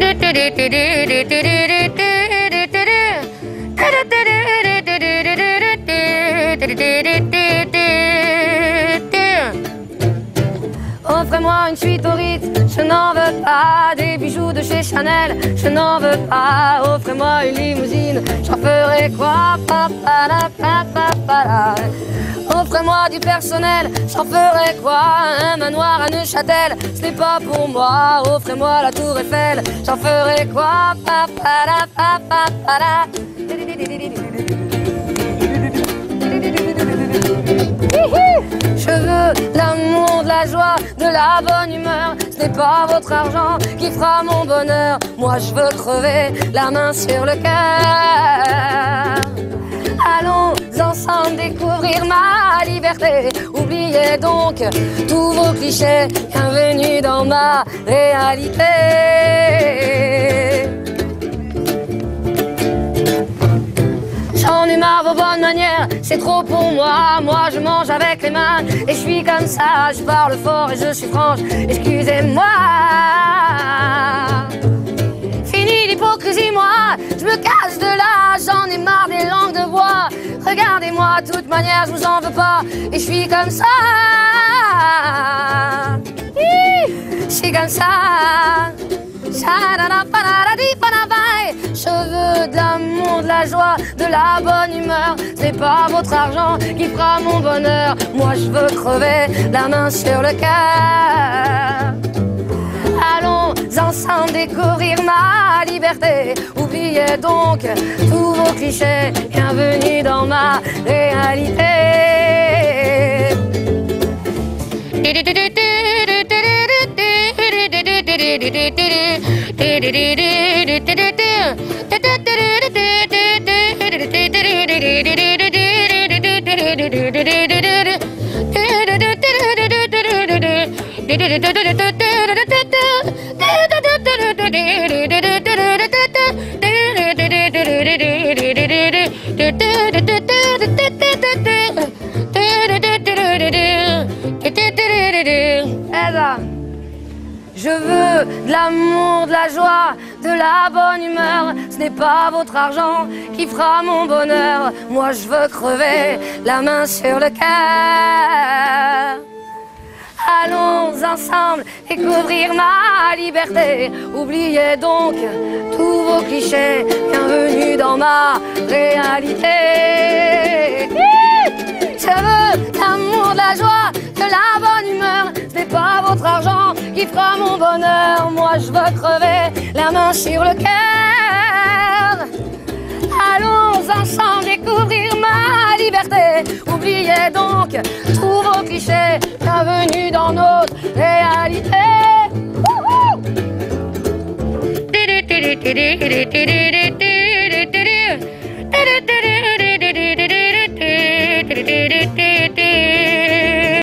Offrez-moi une suite au Ritz, je n'en veux pas. Des bijoux de chez Chanel, je n'en veux pas. Offrez-moi une limousine, j'en ferai quoi? Offrez-moi du personnel, j'en ferai quoi? Un manoir à Neuchâtel, ce n'est pas pour moi. Offrez-moi la tour Eiffel, j'en ferai quoi? Je veux l'amour, de la joie, de la bonne humeur. Ce n'est pas votre argent qui fera mon bonheur. Moi je veux crever la main sur le cœur. Allons ensemble découvrir ma liberté. Oubliez donc tous vos clichés. Bienvenue dans ma réalité. J'en ai marre vos bonnes manières, c'est trop pour moi. Moi je mange avec les mains et je suis comme ça. Je parle fort et je suis franche, excusez-moi. Fini l'hypocrisie, moi, je me cache de là. J'en ai marre des langues de bois. Regardez-moi, de toute manière je vous en veux pas. Et je suis comme ça. Je suis comme ça. Je veux de l'amour, de la joie, de la bonne humeur. C'est pas votre argent qui fera mon bonheur. Moi je veux crever la main sur le cœur. Allons ensemble découvrir ma liberté. Oubliez donc tous vos clichés. Bienvenue dans ma réalité. Je veux de l'amour, de la joie, de la bonne humeur. Ce n'est pas votre argent qui fera mon bonheur. Moi je veux crever la main sur le cœur. Allons ensemble découvrir ma liberté. Oubliez donc tous vos clichés. Bienvenue dans ma réalité. Je veux l'amour, de la joie, de la bonne humeur. Ce n'est pas votre argent qui fera mon bonheur. Moi je veux crever la main sur le cœur. Allons ensemble découvrir ma liberté. Oubliez donc tous vos clichés. Bienvenue dans notre réalité.